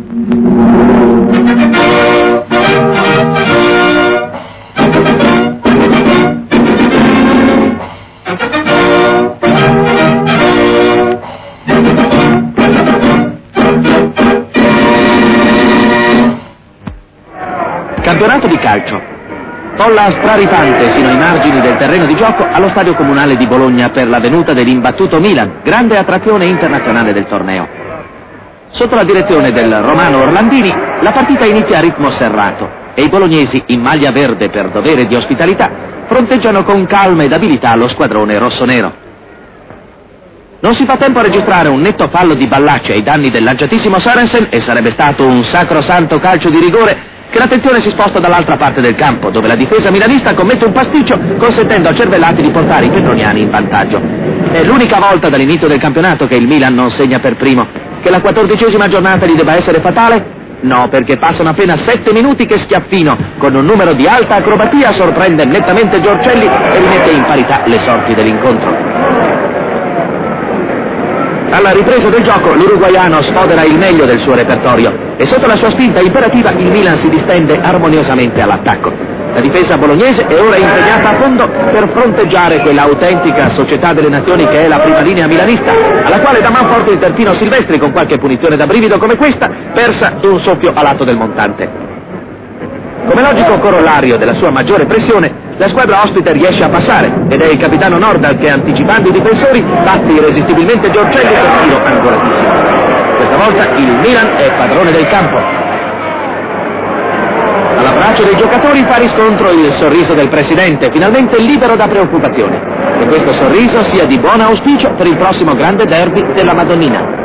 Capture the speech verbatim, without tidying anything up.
Campionato di calcio. Folla straripante sino ai margini del terreno di gioco allo stadio comunale di Bologna per la venuta dell'imbattuto Milan, grande attrazione internazionale del torneo. Sotto la direzione del romano Orlandini, la partita inizia a ritmo serrato e i bolognesi, in maglia verde per dovere di ospitalità, fronteggiano con calma ed abilità lo squadrone rossonero. Non si fa tempo a registrare un netto fallo di Ballacci ai danni del lanciatissimo Sorensen e sarebbe stato un sacrosanto calcio di rigore che l'attenzione si sposta dall'altra parte del campo, dove la difesa milanista commette un pasticcio consentendo a Cervellati di portare i petroniani in vantaggio. È l'unica volta dall'inizio del campionato che il Milan non segna per primo. Che la quattordicesima giornata gli debba essere fatale? No, perché passano appena sette minuti che Schiaffino, con un numero di alta acrobatia, sorprende nettamente Giorcelli e rimette in parità le sorti dell'incontro. Alla ripresa del gioco l'uruguaiano sfodera il meglio del suo repertorio e sotto la sua spinta imperativa il Milan si distende armoniosamente all'attacco. La difesa bolognese è ora impegnata a fondo per fronteggiare quella autentica società delle nazioni che è la prima linea milanista, alla quale dà manforte il terzino Silvestri con qualche punizione da brivido come questa, persa d'un soffio a lato del montante. Come logico corollario della sua maggiore pressione, la squadra ospite riesce a passare ed è il capitano Nordal che, anticipando i difensori, batte irresistibilmente Giorcelli con tiro angolatissimo. Questa volta il Milan è padrone del campo. All'abbraccio dei giocatori fa riscontro il sorriso del presidente, finalmente libero da preoccupazioni. E questo sorriso sia di buon auspicio per il prossimo grande derby della Madonnina.